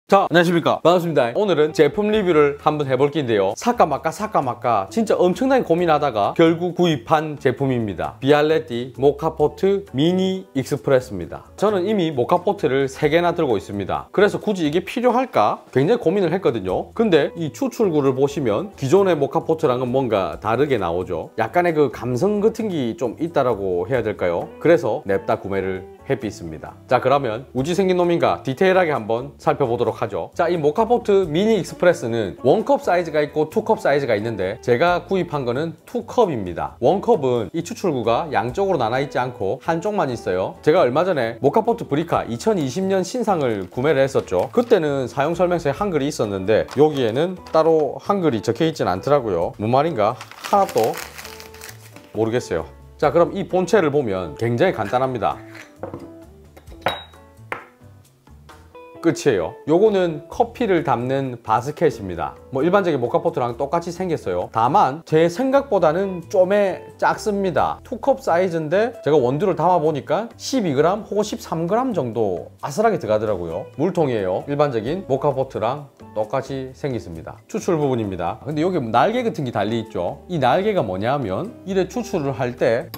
자, 안녕하십니까, 반갑습니다. 오늘은 제품 리뷰를 한번 해볼 건데요, 살까 말까 진짜 엄청나게 고민하다가 결국 구입한 제품입니다. 비알레티 모카포트 미니 익스프레스입니다. 저는 이미 모카포트를 3개나 들고 있습니다. 그래서 굳이 이게 필요할까 굉장히 고민을 했거든요. 근데 이 추출구를 보시면 기존의 모카포트랑은 뭔가 다르게 나오죠. 약간의 그 감성 같은 게 좀 있다라고 해야 될까요? 그래서 냅다 구매를 했습니다. 자, 그러면 우지 생긴 놈인가 디테일하게 한번 살펴보도록 하죠. 자, 이 모카포트 미니 익스프레스는 1컵 사이즈가 있고 2컵 사이즈가 있는데 제가 구입한 거는 2컵입니다. 1컵은 이 추출구가 양쪽으로 나눠 있지 않고 한쪽만 있어요. 제가 얼마 전에 모카포트 브리카 2020년 신상을 구매를 했었죠. 그때는 사용 설명서에 한글이 있었는데 여기에는 따로 한글이 적혀 있진 않더라고요. 뭔 말인가 하나도 모르겠어요. 자, 그럼 이 본체를 보면 굉장히 간단합니다. 끝이에요. 요거는 커피를 담는 바스켓입니다. 뭐 일반적인 모카포트랑 똑같이 생겼어요. 다만 제 생각보다는 좀 작습니다. 2컵 사이즈인데 제가 원두를 담아보니까 12g 혹은 13g 정도 아슬하게 들어가더라고요. 물통이에요. 일반적인 모카포트랑 똑같이 생겼습니다. 추출 부분입니다. 근데 여기 날개 같은 게 달려있죠. 이 날개가 뭐냐면 이래 추출을 할 때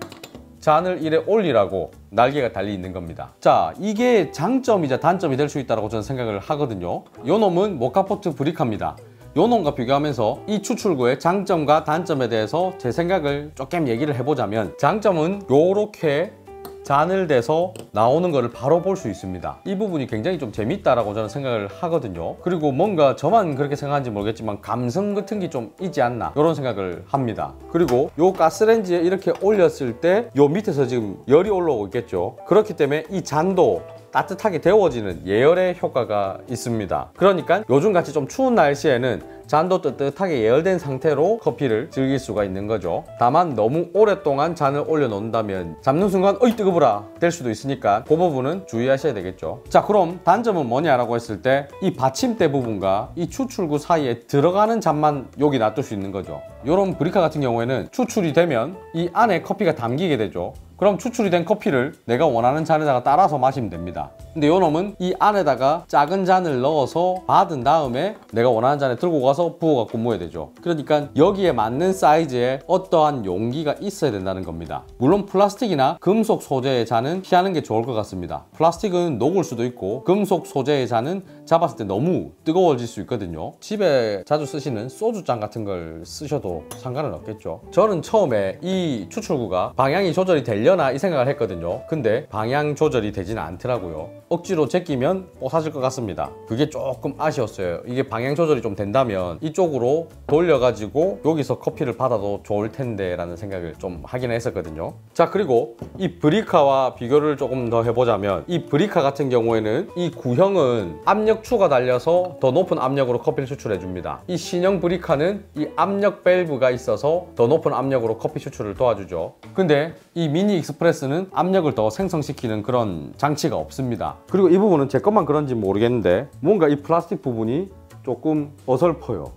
잔을 이래 올리라고 날개가 달려 있는 겁니다. 자, 이게 장점이자 단점이 될 수 있다고 저는 생각을 하거든요. 요 놈은 모카포트 브리카입니다. 요 놈과 비교하면서 이 추출구의 장점과 단점에 대해서 제 생각을 조금 얘기를 해보자면, 장점은 요렇게 잔을 대서 나오는 거를 바로 볼 수 있습니다. 이 부분이 굉장히 좀 재밌다라고 저는 생각을 하거든요. 그리고 뭔가 저만 그렇게 생각하는지 모르겠지만 감성 같은 게 좀 있지 않나 이런 생각을 합니다. 그리고 요 가스레인지에 이렇게 올렸을 때 요 밑에서 지금 열이 올라오고 있겠죠. 그렇기 때문에 이 잔도 따뜻하게 데워지는 예열의 효과가 있습니다. 그러니까 요즘같이 좀 추운 날씨에는 잔도 뜨뜻하게 예열된 상태로 커피를 즐길 수가 있는 거죠. 다만 너무 오랫동안 잔을 올려놓는다면 잡는 순간 어이 뜨거워라 될 수도 있으니까 그 부분은 주의하셔야 되겠죠. 자, 그럼 단점은 뭐냐라고 했을 때 이 받침대 부분과 이 추출구 사이에 들어가는 잔만 여기 놔둘 수 있는 거죠. 이런 브리카 같은 경우에는 추출이 되면 이 안에 커피가 담기게 되죠. 그럼 추출이 된 커피를 내가 원하는 잔에다가 따라서 마시면 됩니다. 근데 요 놈은 이 안에다가 작은 잔을 넣어서 받은 다음에 내가 원하는 잔에 들고 가서 부어갖고 모여야 되죠. 그러니까 여기에 맞는 사이즈의 어떠한 용기가 있어야 된다는 겁니다. 물론 플라스틱이나 금속 소재의 잔은 피하는 게 좋을 것 같습니다. 플라스틱은 녹을 수도 있고 금속 소재의 잔은 잡았을 때 너무 뜨거워질 수 있거든요. 집에 자주 쓰시는 소주잔 같은 걸 쓰셔도 상관은 없겠죠. 저는 처음에 이 추출구가 방향이 조절이 되려나 이 생각을 했거든요. 근데 방향 조절이 되지는 않더라고요. 억지로 제끼면 뽀사질 것 같습니다. 그게 조금 아쉬웠어요. 이게 방향 조절이 좀 된다면 이쪽으로 돌려가지고 여기서 커피를 받아도 좋을 텐데 라는 생각을 좀 하긴 했었거든요. 자, 그리고 이 브리카와 비교를 조금 더 해보자면, 이 브리카 같은 경우에는 이 구형은 압력추가 달려서 더 높은 압력으로 커피를 추출해 줍니다. 이 신형 브리카는 이 압력 밸브가 있어서 더 높은 압력으로 커피 추출을 도와주죠. 근데 이 미니 익스프레스는 압력을 더 생성시키는 그런 장치가 없습니다. 그리고 이 부분은 제 것만 그런지 모르겠는데 뭔가 이 플라스틱 부분이 조금 어설퍼요.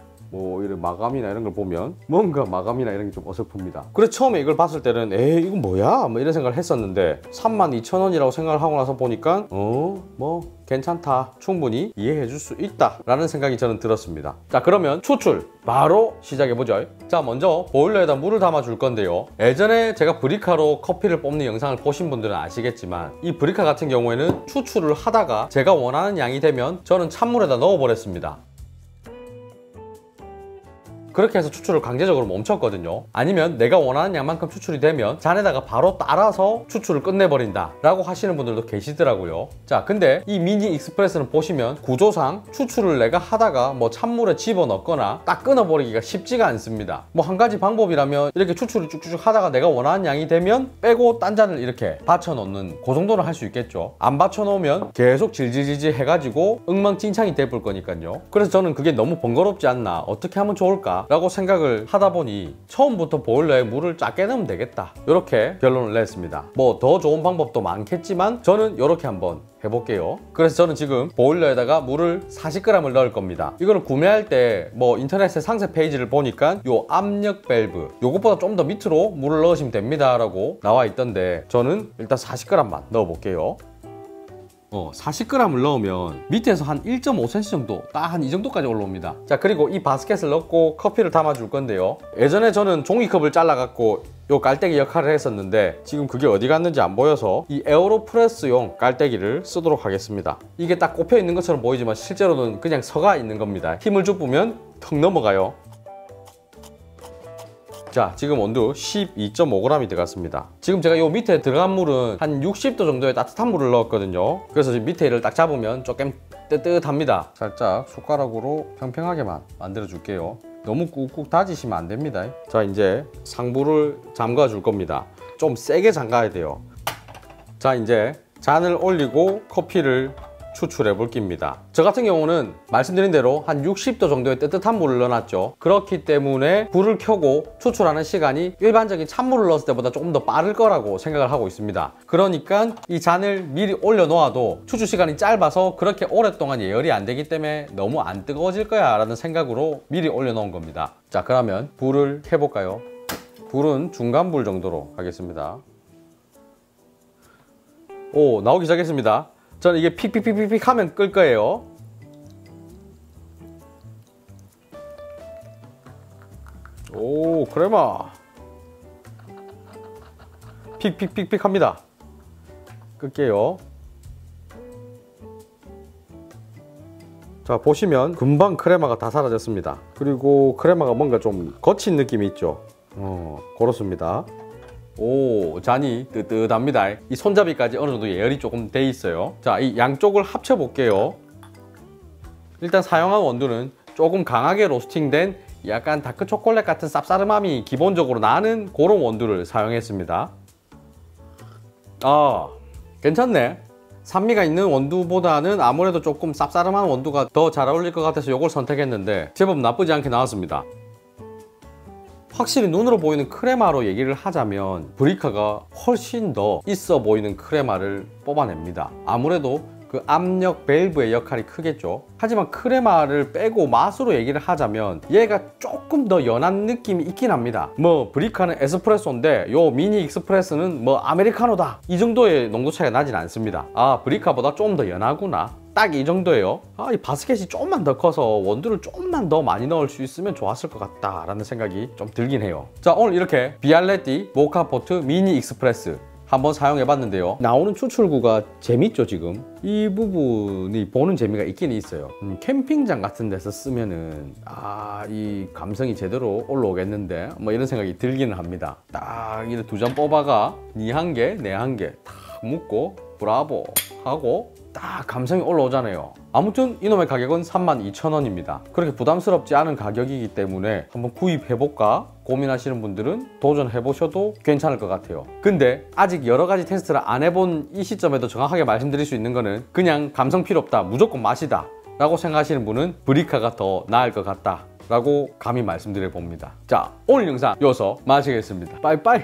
뭐 이런 마감이나 이런 걸 보면 뭔가 마감이나 이런 게 좀 어설픕니다. 그래서 처음에 이걸 봤을 때는 에이 이건 뭐야? 뭐 이런 생각을 했었는데 32,000원이라고 생각을 하고 나서 보니까 뭐 괜찮다, 충분히 이해해 줄 수 있다 라는 생각이 저는 들었습니다. 자, 그러면 추출 바로 시작해보죠. 자, 먼저 보일러에다 물을 담아 줄 건데요, 예전에 제가 브리카로 커피를 뽑는 영상을 보신 분들은 아시겠지만 이 브리카 같은 경우에는 추출을 하다가 제가 원하는 양이 되면 저는 찬물에다 넣어 버렸습니다. 그렇게 해서 추출을 강제적으로 멈췄거든요. 아니면 내가 원하는 양만큼 추출이 되면 잔에다가 바로 따라서 추출을 끝내버린다 라고 하시는 분들도 계시더라고요. 자, 근데 이 미니 익스프레스는 보시면 구조상 추출을 내가 하다가 뭐 찬물에 집어넣거나 딱 끊어버리기가 쉽지가 않습니다. 뭐 한 가지 방법이라면 이렇게 추출을 쭉쭉 하다가 내가 원하는 양이 되면 빼고 딴 잔을 이렇게 받쳐놓는 그 정도는 할 수 있겠죠. 안 받쳐놓으면 계속 질질질질 해가지고 엉망진창이 돼볼 거니까요. 그래서 저는 그게 너무 번거롭지 않나, 어떻게 하면 좋을까 라고 생각을 하다 보니 처음부터 보일러에 물을 작게 넣으면 되겠다, 이렇게 결론을 냈습니다. 뭐 더 좋은 방법도 많겠지만 저는 이렇게 한번 해볼게요. 그래서 저는 지금 보일러에다가 물을 40g을 넣을 겁니다. 이거는 구매할 때 뭐 인터넷의 상세 페이지를 보니까 요 압력 밸브 요것보다 좀 더 밑으로 물을 넣으시면 됩니다 라고 나와 있던데 저는 일단 40g만 넣어 볼게요. 40g을 넣으면 밑에서 한 1.5cm 정도, 딱 한 이 정도까지 올라옵니다. 자, 그리고 이 바스켓을 넣고 커피를 담아줄 건데요. 예전에 저는 종이컵을 잘라갖고 요 깔때기 역할을 했었는데 지금 그게 어디 갔는지 안 보여서 이 에어로프레스용 깔때기를 쓰도록 하겠습니다. 이게 딱 꼽혀 있는 것처럼 보이지만 실제로는 그냥 서가 있는 겁니다. 힘을 주면 턱 넘어가요. 자, 지금 온도 12.5g이 들어갔습니다. 지금 제가 요 밑에 들어간 물은 한 60도 정도의 따뜻한 물을 넣었거든요. 그래서 지금 밑에를 딱 잡으면 조금 뜨뜻합니다. 살짝 숟가락으로 평평하게만 만들어 줄게요. 너무 꾹꾹 다지시면 안 됩니다. 자, 이제 상부를 잠가 줄 겁니다. 좀 세게 잠가야 돼요. 자, 이제 잔을 올리고 커피를 추출해 볼 깁니다. 저 같은 경우는 말씀드린 대로 한 60도 정도의 뜨뜻한 물을 넣어놨죠. 그렇기 때문에 불을 켜고 추출하는 시간이 일반적인 찬물을 넣었을 때보다 조금 더 빠를 거라고 생각을 하고 있습니다. 그러니까 이 잔을 미리 올려 놓아도 추출 시간이 짧아서 그렇게 오랫동안 예열이 안 되기 때문에 너무 안 뜨거워질 거야 라는 생각으로 미리 올려 놓은 겁니다. 자, 그러면 불을 켜볼까요? 불은 중간불 정도로 하겠습니다. 오, 나오기 시작했습니다. 저는 이게 픽픽픽픽 하면 끌 거예요. 오, 크레마 픽픽픽픽 합니다. 끌게요. 자, 보시면 금방 크레마가 다 사라졌습니다. 그리고 크레마가 뭔가 좀 거친 느낌이 있죠. 그렇습니다. 오, 잔이 뜨뜻합니다. 이 손잡이까지 어느 정도 예열이 조금 돼 있어요. 자, 이 양쪽을 합쳐 볼게요. 일단 사용한 원두는 조금 강하게 로스팅된 약간 다크 초콜릿 같은 쌉싸름함이 기본적으로 나는 그런 원두를 사용했습니다. 아, 괜찮네. 산미가 있는 원두보다는 아무래도 조금 쌉싸름한 원두가 더 잘 어울릴 것 같아서 이걸 선택했는데 제법 나쁘지 않게 나왔습니다. 확실히 눈으로 보이는 크레마로 얘기를 하자면 브리카가 훨씬 더 있어 보이는 크레마를 뽑아냅니다. 아무래도 그 압력 밸브의 역할이 크겠죠. 하지만 크레마를 빼고 맛으로 얘기를 하자면 얘가 조금 더 연한 느낌이 있긴 합니다. 뭐 브리카는 에스프레소인데 요 미니 익스프레스는 뭐 아메리카노다, 이 정도의 농도 차이가 나진 않습니다. 아, 브리카보다 좀 더 연하구나, 딱 이 정도예요. 아, 이 바스켓이 조금만 더 커서 원두를 조금만 더 많이 넣을 수 있으면 좋았을 것 같다 라는 생각이 좀 들긴 해요. 자, 오늘 이렇게 비알레티 모카포트 미니 익스프레스 한번 사용해 봤는데요. 나오는 추출구가 재밌죠. 지금 이 부분이 보는 재미가 있긴 있어요. 캠핑장 같은 데서 쓰면은 이 감성이 제대로 올라오겠는데 뭐 이런 생각이 들기는 합니다. 딱 이렇게 두 잔 뽑아가 니 한 개 내 한 개 탁 묶고 브라보 하고 딱 감성이 올라오잖아요. 아무튼 이놈의 가격은 32,000원입니다. 그렇게 부담스럽지 않은 가격이기 때문에 한번 구입해볼까 고민하시는 분들은 도전해보셔도 괜찮을 것 같아요. 근데 아직 여러가지 테스트를 안 해본 이 시점에도 정확하게 말씀드릴 수 있는 거는 그냥 감성 필요 없다, 무조건 맛이다 라고 생각하시는 분은 브리카가 더 나을 것 같다 라고 감히 말씀드려 봅니다. 자, 오늘 영상 여기서 마치겠습니다. 빠이빠이.